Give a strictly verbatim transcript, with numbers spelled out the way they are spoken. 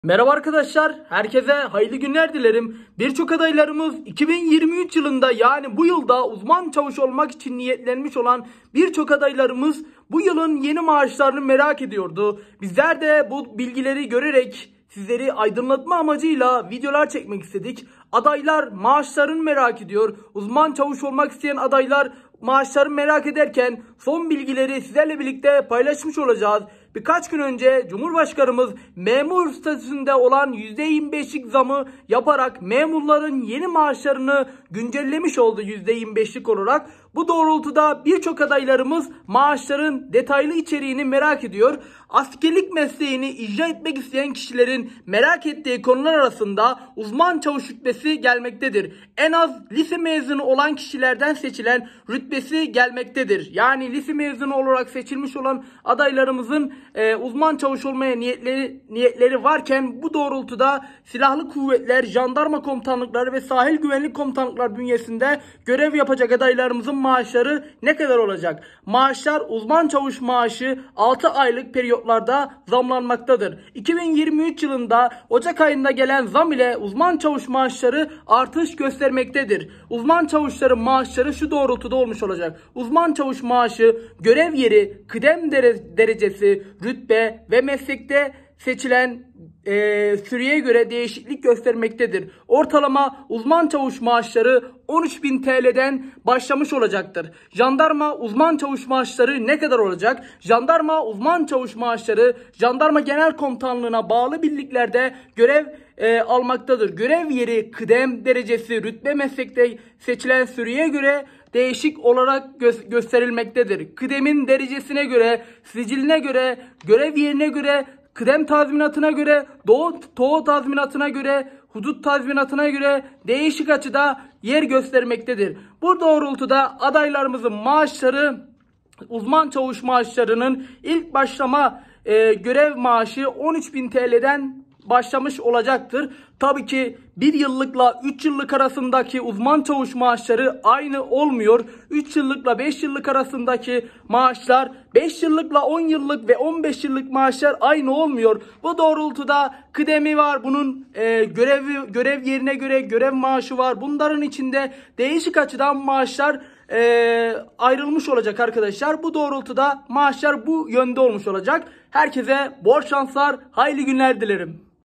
Merhaba arkadaşlar, herkese hayırlı günler dilerim. Birçok adaylarımız iki bin yirmi üç yılında yani bu yılda uzman çavuş olmak için niyetlenmiş olan birçok adaylarımız bu yılın yeni maaşlarını merak ediyordu. Bizler de bu bilgileri görerek sizleri aydınlatma amacıyla videolar çekmek istedik. Adaylar maaşlarını merak ediyor. Uzman çavuş olmak isteyen adaylar maaşlarını merak ederken son bilgileri sizlerle birlikte paylaşmış olacağız. Birkaç gün önce Cumhurbaşkanımız memur statüsünde olan yüzde yirmi beşlik zamı yaparak memurların yeni maaşlarını güncellemiş oldu yüzde yirmi beşlik olarak. Bu doğrultuda birçok adaylarımız maaşların detaylı içeriğini merak ediyor. Askerlik mesleğini icra etmek isteyen kişilerin merak ettiği konular arasında uzman çavuş rütbesi gelmektedir. En az lise mezunu olan kişilerden seçilen rütbesi gelmektedir. Yani lise mezunu olarak seçilmiş olan adaylarımızın e, uzman çavuş olmaya niyetleri, niyetleri varken bu doğrultuda silahlı kuvvetler, jandarma komutanlıkları ve sahil güvenlik komutanlıkları bünyesinde görev yapacak adaylarımızın maaşları ne kadar olacak? Maaşlar uzman çavuş maaşı altı aylık periyotlarda zamlanmaktadır. iki bin yirmi üç yılında Ocak ayında gelen zam ile uzman çavuş maaşları artış göstermektedir. Uzman çavuşların maaşları şu doğrultuda olmuş olacak. Uzman çavuş maaşı görev yeri, kıdem dere derecesi, rütbe ve meslekte seçilen e, süreye göre değişiklik göstermektedir. Ortalama uzman çavuş maaşları on üç bin T L'den başlamış olacaktır. Jandarma uzman çavuş maaşları ne kadar olacak? Jandarma uzman çavuş maaşları Jandarma Genel Komutanlığı'na bağlı birliklerde görev e, almaktadır. Görev yeri, kıdem derecesi, rütbe meslekte seçilen süreye göre değişik olarak gö gösterilmektedir. Kıdemin derecesine göre, siciline göre, görev yerine göre, kıdem tazminatına göre, doğu, doğu tazminatına göre, hudut tazminatına göre değişik açıda yer göstermektedir. Bu doğrultuda adaylarımızın maaşları, uzman çavuş maaşlarının ilk başlama e, görev maaşı on üç bin T L'den başlamış olacaktır. Tabii ki bir yıllıkla üç yıllık arasındaki uzman çavuş maaşları aynı olmuyor. üç yıllıkla beş yıllık arasındaki maaşlar, beş yıllıkla on yıllık ve on beş yıllık maaşlar aynı olmuyor. Bu doğrultuda kıdemi var. Bunun e, görev görev yerine göre görev maaşı var. Bunların içinde değişik açıdan maaşlar e, ayrılmış olacak arkadaşlar. Bu doğrultuda maaşlar bu yönde olmuş olacak. Herkese bol şanslar, hayırlı günler dilerim.